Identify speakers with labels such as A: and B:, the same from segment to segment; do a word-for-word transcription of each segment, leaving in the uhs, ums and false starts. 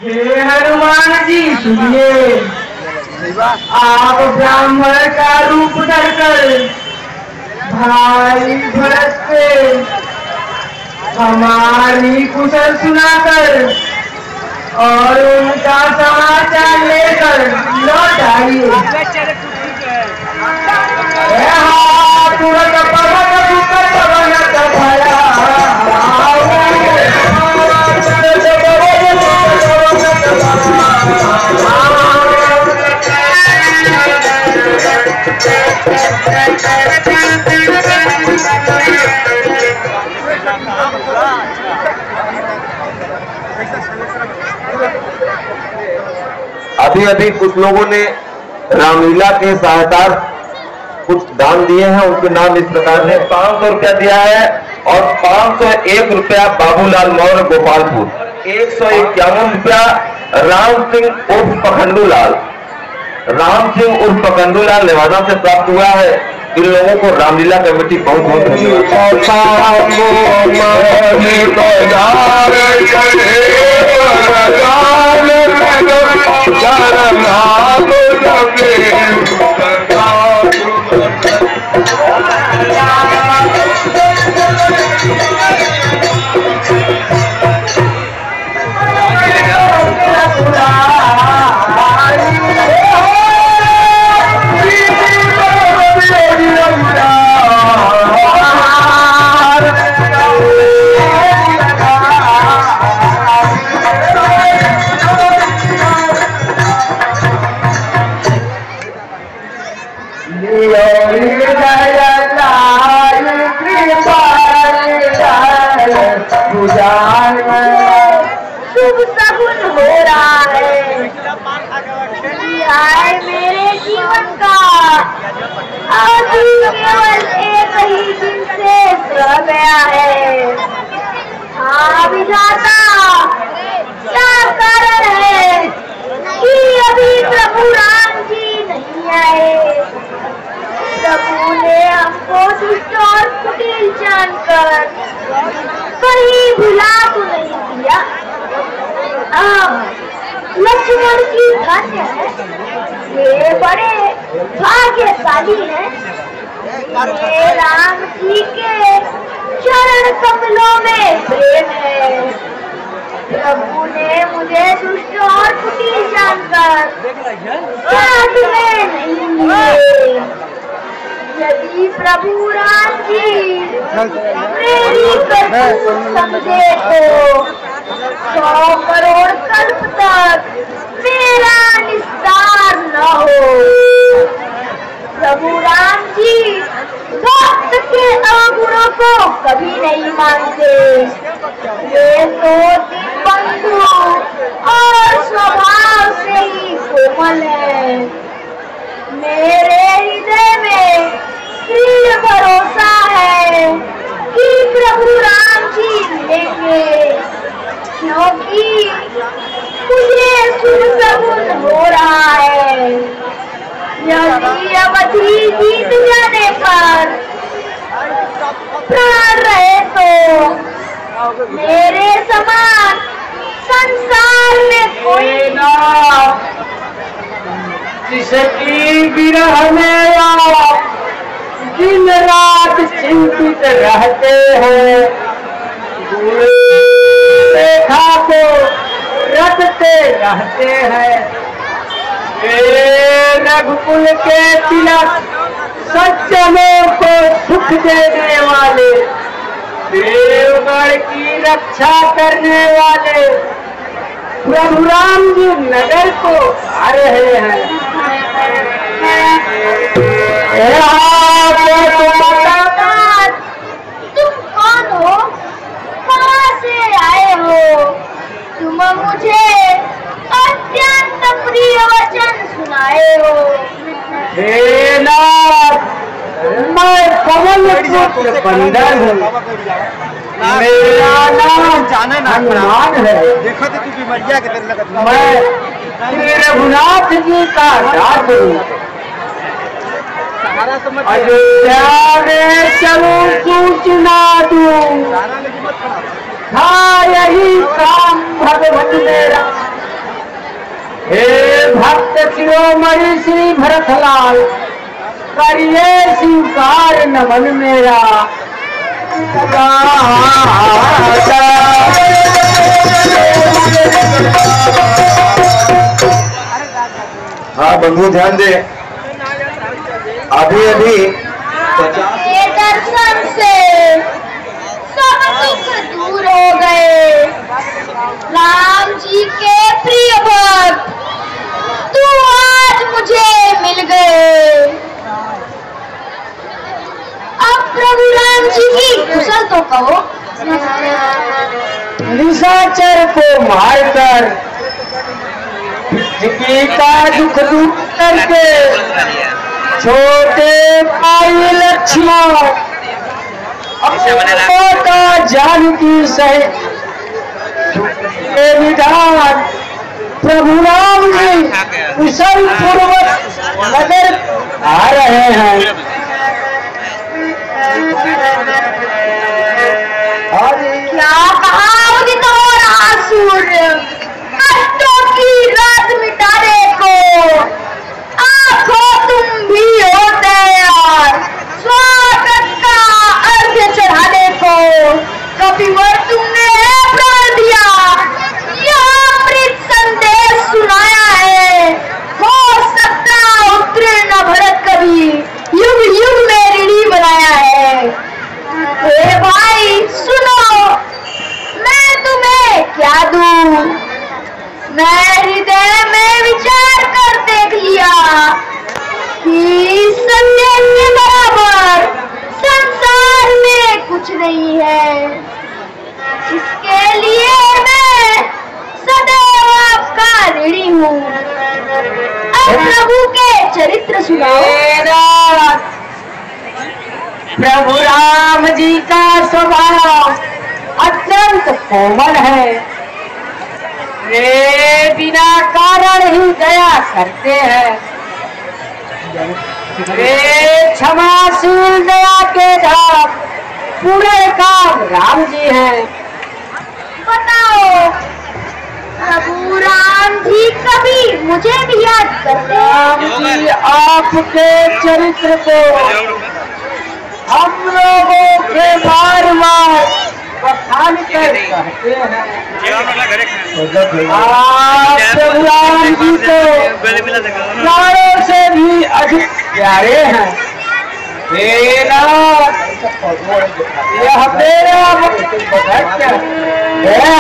A: हे हनुमान जी सुनिए, आप ब्राह्मण का रूप धरकर भाई भरत से हमारी कुशल सुनाकर और उनका समाचार लेकर लौट आइए। तुरंत पवन ऊपर पवन भया
B: अभी अभी कुछ लोगों ने रामलीला के सहायता कुछ दान दिए हैं। उनके नाम इस प्रकार है। पांच सौ रुपया दिया है और पांच सौ एक रुपया बाबूलाल मौर्य गोपालपुर, एक सौ इक्यावन रुपया राम सिंह उर्फ पखंडू लाल राम सिंह उर्फ पखंडू लाल नेवादा से प्राप्त हुआ है। इन लोगों को रामलीला कमेटी बहुत बहुत
C: शुभ सगुन हो रहा है आए मेरे जीवन का। अभी केवल एक ही दिन से रह गया है। हाँ विधाता, क्या कारण है कि अभी प्रभु राम जी नहीं आए? प्रभु ने हमको दुष्ट और कुटिल जानकर कहीं भुला तो नहीं दिया। लक्ष्मण की धन्य है, ये बड़े भाग्यशाली हैं। ये राम जी के चरण कमलों में प्रेम है। प्रभु ने मुझे दुष्ट और कुटिल जानकर साथ में नहीं लिए। यदि प्रभु राम जी मेरी करतूत समझे तो सौ करोड़ कल्प तक मेरा निस्तार न हो। प्रभु राम जी भक्त के अवगुणों को कभी नहीं मानते। वे तो बंधु और स्वभाव से ही कोमल है। मेरे हृदय में दृढ़ भरोसा है कि प्रभु राम जी मिलेंगे, क्योंकि मुझे शुभ सगुन हो रहा है। यदि अवधि जीत जाने पर प्राण रहे तो मेरे समान संसार में कोई ना।
A: जिसकी विरह में आप दिन रात चिंतित रहते हैं, रेखा को रटते रहते हैं। रघुकुल के तिलक सज्जनों को सुख देने वाले, देवगढ़ की रक्षा करने वाले प्रभु राम जी नगर को आ रहे हैं।
C: तुम कौन हो? कहाँ से आए हो? तुम मुझे अत्यंत प्रिय वचन सुनाए हो।
A: हे नाथ, मैं पवन पुत्र बंदर हूँ। मेरा नाम हनुमान है।
D: देखो तो तू बीमारिया के तेरे लगत।
A: मैं श्री रघुनाथ जी का दास हूँ। अयोध्या में चलूं सूचना दूं, था यही काम भगवत मेरा। हे भक्त शिरोमणि श्री भरतलाल, करिए स्वीकार नमन मेरा।
B: हाँ बंधु ध्यान दे, अभी अभी
C: ये दर्शन से सब दुख दूर हो गए। राम जी के प्रिय भक्त तू आज मुझे मिल गए। अब प्रभु राम जी की कुशल तो कहो।
A: निशाचर को मारकर जिकी का दुख दूर करके छोटे भाई लक्ष्मण का जानकी सहित विधान प्रभु राम जी कुशल पूर्वक नगर आ रहे हैं।
C: क्या कहा उदित हो रहा सूर्य कष्टों की रात मिटाने को। आंखों तुम भी हो तैयार स्वागत का अर्घ्य चढ़ाने को। कपिवर तुमने प्राण दिया, यह अमृत संदेश सुनाया है। हो सकता उत्तीर्ण भरत कभी युग युग में ऋणी बनाया है। हे भाई सुनो, मैं तुम्हें क्या दूं। मैं हृदय में विचार कर देख लिया कि सत्य के बराबर संसार में कुछ नहीं है। इसके लिए मैं सदैव आपका ऋणी हूँ। अब प्रभु के चरित्र सुनाओ।
A: प्रभु राम जी का स्वभाव अत्यंत कोमल है। वे बिना कारण ही दया करते हैं। वे क्षमाशील दया के धाम पूरे काम राम जी हैं।
C: बताओ प्रभु राम जी कभी मुझे भी याद करते हैं।
A: राम जी आपके चरित्र को हम लोगों के बार बार बखान कर कहते हैं। आप प्रभु राम जी को प्राणों से भी अधिक प्यारे हैं। हे नाथ, यह मेरा भक्त है।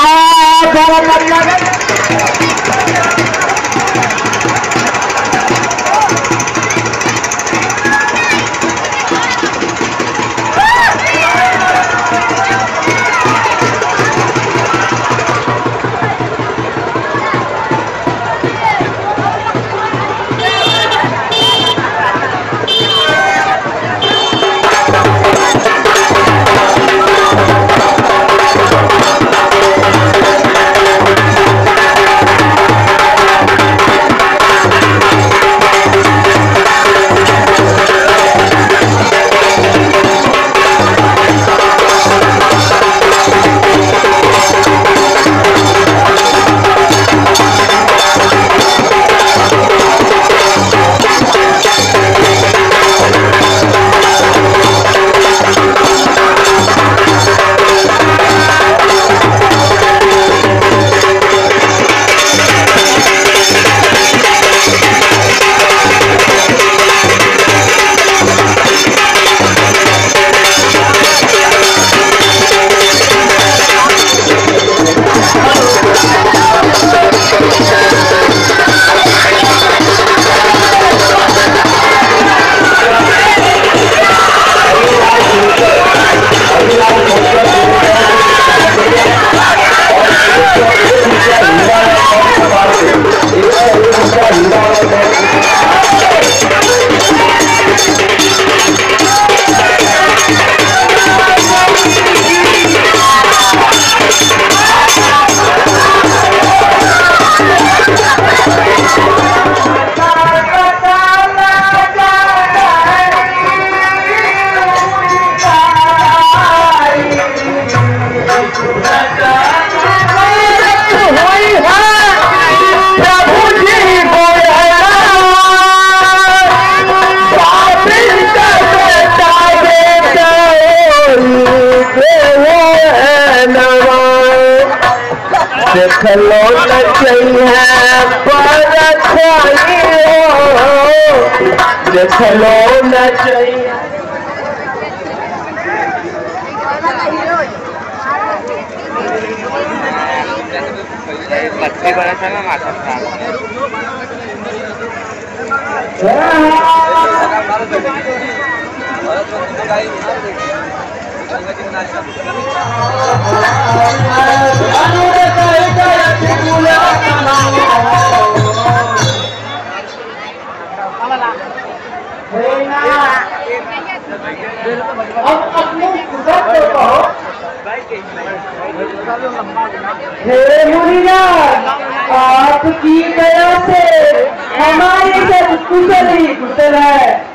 A: देख लो न चाहिए बरछाई हो, देख लो न चाहिए।
E: बच्चे बड़ा था ना माता
A: हे मुनिराज, आपकी दया से हमारी सब कुशल ही कुशल है।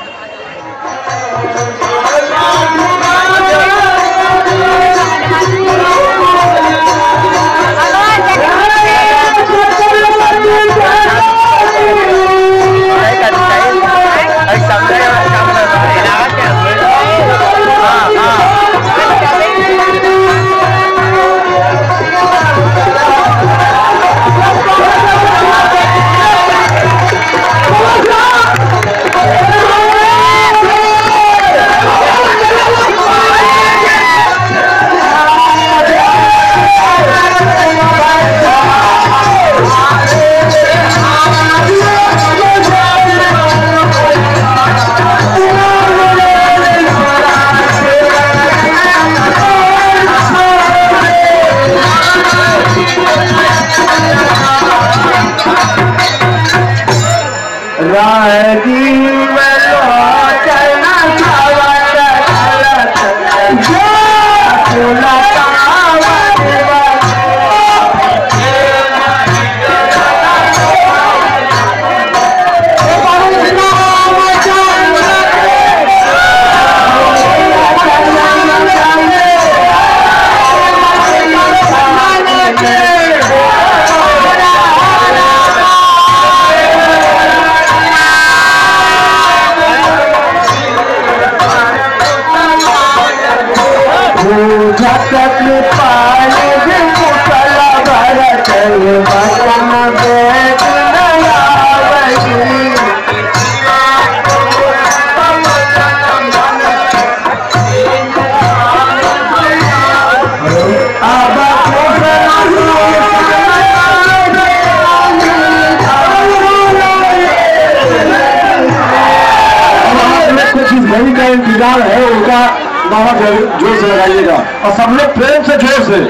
F: का इंतजार है उनका, वहां जोर से लगाइएगा और सब लोग प्रेम से जोर से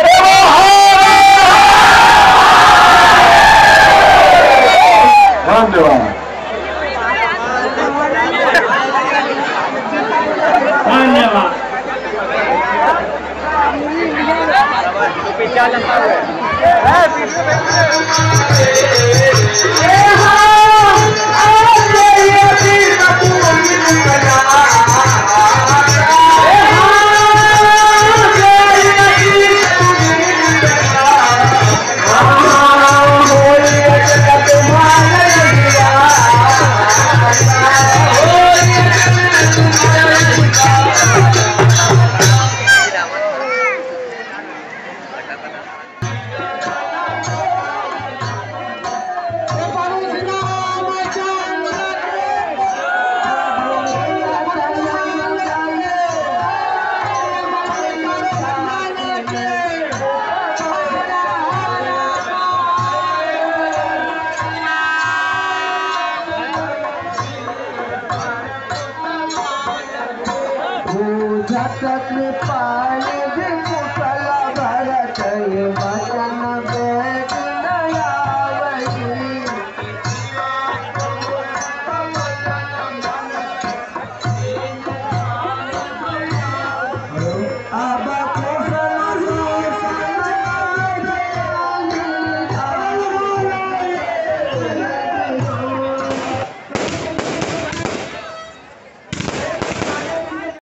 F: धन्यवाद
A: धन्यवाद।
F: पूजा तक पाए